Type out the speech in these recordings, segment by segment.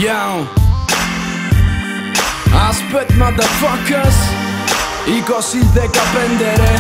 Yo Aspet motherfuckers 2015 ρε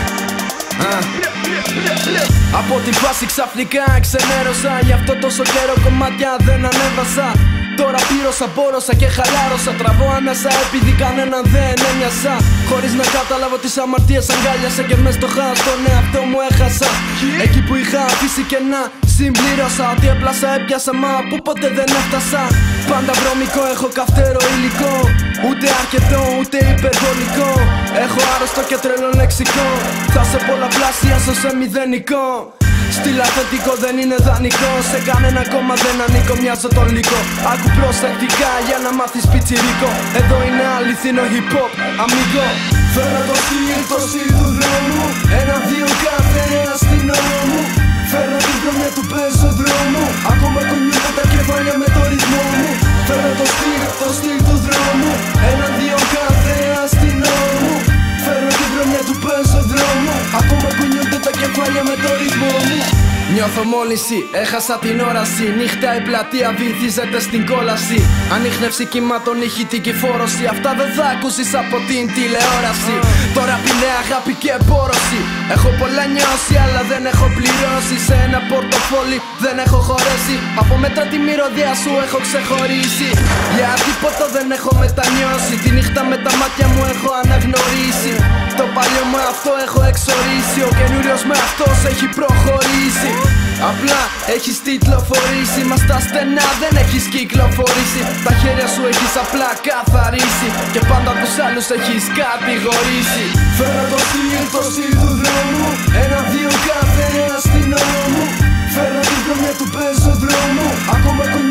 Από τη φάση ξαφνικά ξενέρωσα. Γι' αυτό τόσο καιρό κομμάτια δεν ανέβασα. Τώρα πλήρωσα, μπόρωσα και χαλάρωσα. Τραβώ ανάσα επειδή κανέναν δεν έμοιασα. Χωρίς να καταλάβω τις αμαρτίες αγκάλιασα. Και μες στο χάος τον εαυτό μου έχασα. Εκεί που είχα αφήσει κενά συμπλήρωσα. Ό,τι έπλασα έπιασα μα που ποτέ δεν έφτασα. Πάντα βρωμικό, έχω καυτέρο υλικό. Ούτε αρκετό, ούτε υπερβολικό. Έχω άρρωστο και τρελό λεξικό. Θα σε πολλαπλάσιασω σε μηδενικό. Στυλ αυθεντικό δεν είναι δανεικό. Σε κανένα κόμμα δεν ανήκω, μοιάζω τον λύκο. Άκου προσεκτικά για να μάθεις πιτσιρίκο. Εδώ είναι αληθινό hip hop, αμίγο. Φέρω το στυλ του δρόμου. Ένα, δύο, κάθε αστυνόμο μου. Φέρω την κρονιά του πεζοδρόμου. Ακόμα κουνιούνται τα κεφάλια με το ρυθμό μου. Φέρω το στυλ του δρόμου. Ένα, δύο, κάθε αστυνόμο μου. Φέρω την κρονιά του πεζοδρόμου. Ακόμα κουνιούνται τα κεφάλια με το ρυθμό μου. Νιώθω μόλυνση, έχασα την όραση. Νύχτα η πλατεία βυθίζεται στην κόλαση. Ανίχνευση κύματων, ηχητική φόρωση. Αυτά δεν θα ακούσεις από την τηλεόραση. Τώρα πεινέ αγάπη και πόρωση. Έχω πολλά νιώσει αλλά δεν έχω πληρώσει. Σε ένα πορτοφόλι δεν έχω χωρέσει. Από μέτρα τη μυρωδιά σου έχω ξεχωρίσει. Για τίποτα δεν έχω μετανιώσει. Τη νύχτα με τα μάτια μου έχω αναγνωρίσει. Το παλιό με αυτό έχω εξορίσει. Ο καινούριος με αυτός έχει προχωρήσει. Απλά έχεις τιτλοφορήσει. Μα στα στενά δεν έχεις κυκλοφορήσει. Τα χέρια σου έχεις απλά καθαρίσει. Και πάντα τους άλλους έχεις κατηγορήσει. Φέρω το στυλ του δρόμου. Ένα, δύο, κάθε αστυνόμο μου. Φέρω την κρονιά του πεζοδρόμου. Ακόμα